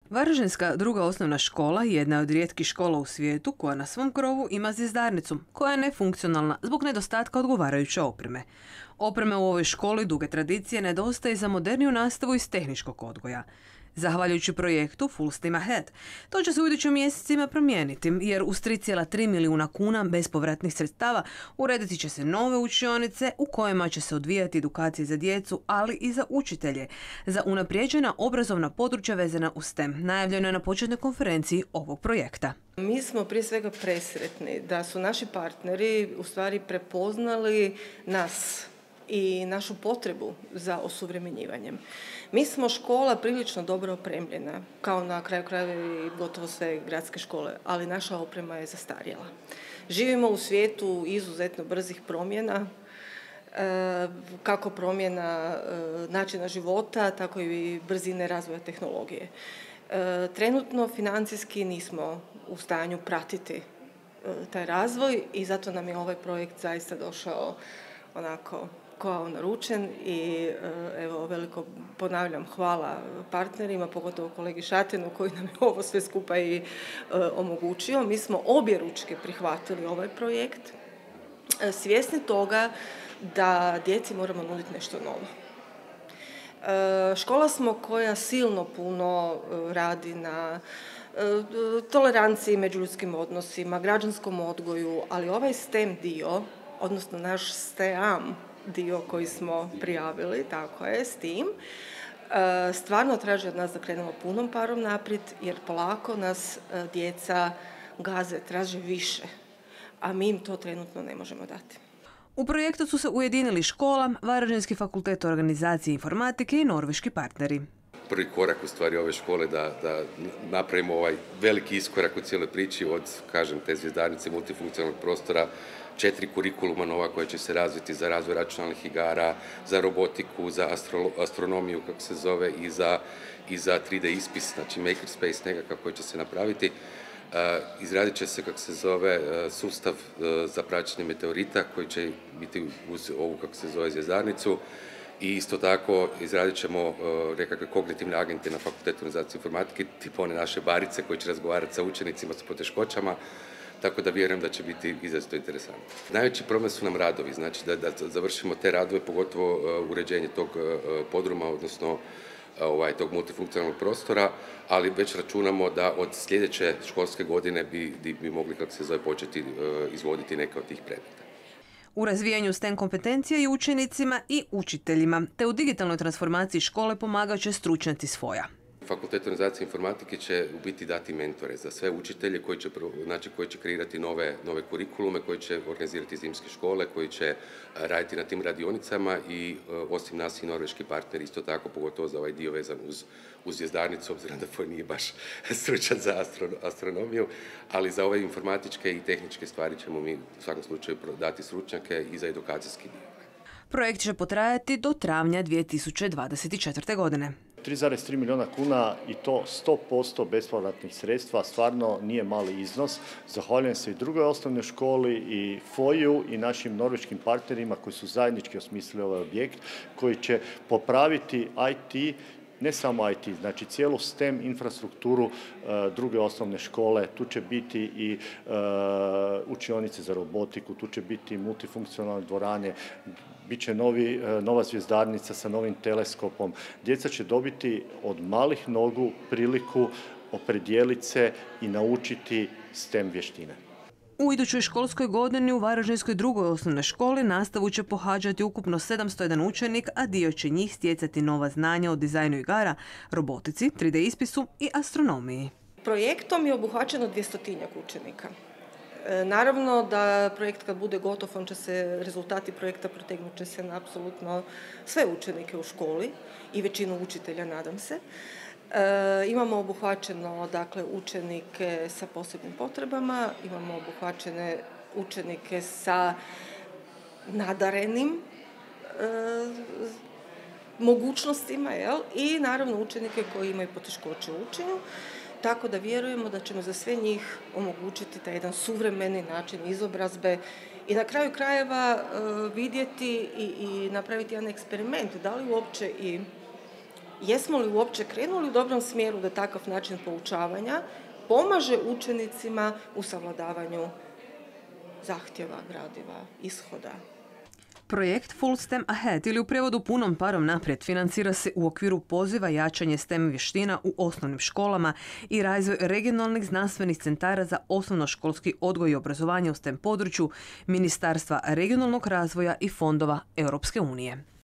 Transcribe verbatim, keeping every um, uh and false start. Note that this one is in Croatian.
Varaždinska druga osnovna škola jedna je od rijetkih škola u svijetu koja na svom krovu ima zvjezdarnicu, koja je nefunkcionalna zbog nedostatka odgovarajuće opreme. Opreme u ovoj školi duge tradicije nedostaje za moderniju nastavu iz tehničkog odgoja. Zahvaljujući projektu Full Steam Ahead, to će se u idućim mjesecima promijeniti, jer uz tri zarez tri milijuna kuna bespovratnih sredstava urediti će se nove učionice u kojima će se odvijati edukacije za djecu, ali i za učitelje, za unaprijeđena obrazovna područja vezana uz STEM. Najavljeno je na početnoj konferenciji ovog projekta. Mi smo prije svega presretni da su naši partneri u stvari prepoznali nas i našu potrebu za osuvremenjivanjem. Mi smo škola prilično dobro opremljena, kao na kraju krajeva i gotovo sve gradske škole, ali naša oprema je zastarjela. Živimo u svijetu izuzetno brzih promjena, kako promjena načina života, tako i brzine razvoja tehnologije. Trenutno financijski nismo u stanju pratiti taj razvoj i zato nam je ovaj projekt zaista došao onako kao naručen i evo veliko ponavljam hvala partnerima, pogotovo kolegi Šatenu koji nam je ovo sve skupa i omogućio. Mi smo objeručke prihvatili ovaj projekt, svjesni toga da djeci moramo nuditi nešto novo. Škola smo koja silno puno radi na toleranciji među ljudskim odnosima, građanskom odgoju, ali ovaj STEM dio, odnosno naš STEAM dio koji smo prijavili, tako je, s tim, stvarno traži od nas da krenemo punom parom naprijed, jer polako nas djeca gaze, traže više, a mi im to trenutno ne možemo dati. U projektu su se ujedinili škola, Varaždinski fakultet organizacije informatike i norveški partneri. Prvi korak u stvari ove škole da, da napravimo ovaj veliki iskorak u cijeloj priči od, kažem, te zvjezdarnice multifunkcionalnog prostora, četiri kurikuluma nova koja će se razviti za razvoj računalnih igara, za robotiku, za astro, astronomiju, kako se zove, i za, i za tri D ispis, znači makerspace nekakav koji će se napraviti. Uh, izradit će se, kako se zove, uh, sustav uh, za praćenje meteorita koji će biti uz ovu, kako se zove, zvjezdarnicu. I isto tako izradit ćemo uh, nekakve kognitivne agente na Fakultetu organizacije informatike, tipa one naše barice koji će razgovarati sa učenicima s poteškoćama, tako da vjerujem da će biti izrazito interesantno. Najveći problem su nam radovi, znači da, da završimo te radove, pogotovo uh, uređenje tog uh, podruma, odnosno uh, ovaj, tog multifunkcionalnog prostora, ali već računamo da od sljedeće školske godine bi, bi, bi mogli, kako se zove, početi uh, izvoditi neke od tih predmeta. U razvijanju STEM kompetencija i učenicima i učiteljima, te u digitalnoj transformaciji škole pomagat će stručnjaci svoja. Fakultet organizacije informatike će u biti dati mentore za sve učitelje koji će, znači, koji će kreirati nove, nove kurikulume, koji će organizirati zimske škole, koji će raditi na tim radionicama i osim nas i norveški partneri isto tako, pogotovo za ovaj dio vezan uz, uz zvjezdarnicu, obzirom da Foj nije baš stručan za astro, astronomiju, ali za ove informatičke i tehničke stvari ćemo mi u svakom slučaju dati stručnjake i za edukacijski dio. Projekt će potrajati do travnja dvije tisuće dvadeset četvrte. godine. tri zarez tri milijuna kuna i to sto posto bespovratnih sredstva, stvarno nije mali iznos. Zahvaljujem se i drugoj osnovnoj školi i Foju i našim norveškim partnerima koji su zajednički osmislili ovaj objekt, koji će popraviti I T, ne samo I T, znači cijelu STEM infrastrukturu uh, druge osnovne škole. Tu će biti i uh, učionice za robotiku, tu će biti multifunkcionalne dvorane, bit će novi, uh, nova zvjezdarnica sa novim teleskopom. Djeca će dobiti od malih nogu priliku opredijeliti se i naučiti STEM vještine. U idućoj školskoj godini u Varaždinskoj drugoj osnovnoj školi nastavu će pohađati ukupno sedamsto jedan učenik, a dio će njih stjecati nova znanja o dizajnu igara, robotici, tri D ispisu i astronomiji. Projektom je obuhvaćeno dvjestotinjak učenika. E, naravno da projekt kad bude gotov, on će se, rezultati projekta protegnut će se na apsolutno sve učenike u školi i većinu učitelja, nadam se. E, imamo obuhvaćeno, dakle, učenike sa posebnim potrebama, imamo obuhvaćene učenike sa nadarenim e, mogućnostima, jel? I naravno učenike koji imaju poteškoće u učenju, tako da vjerujemo da ćemo za sve njih omogućiti taj jedan suvremeni način izobrazbe i na kraju krajeva e, vidjeti i, i napraviti jedan eksperiment, da li uopće i jesmo li uopće krenuli u dobrom smjeru da takav način poučavanja pomaže učenicima u savladavanju zahtjeva, gradiva, ishoda. Projekt Full STEM Ahead ili u prijevodu punom parom naprijed financira se u okviru poziva jačanje STEM vještina u osnovnim školama i razvoj regionalnih znanstvenih centara za osnovnoškolski odgoj i obrazovanje u STEM području Ministarstva regionalnog razvoja i fondova Europske unije.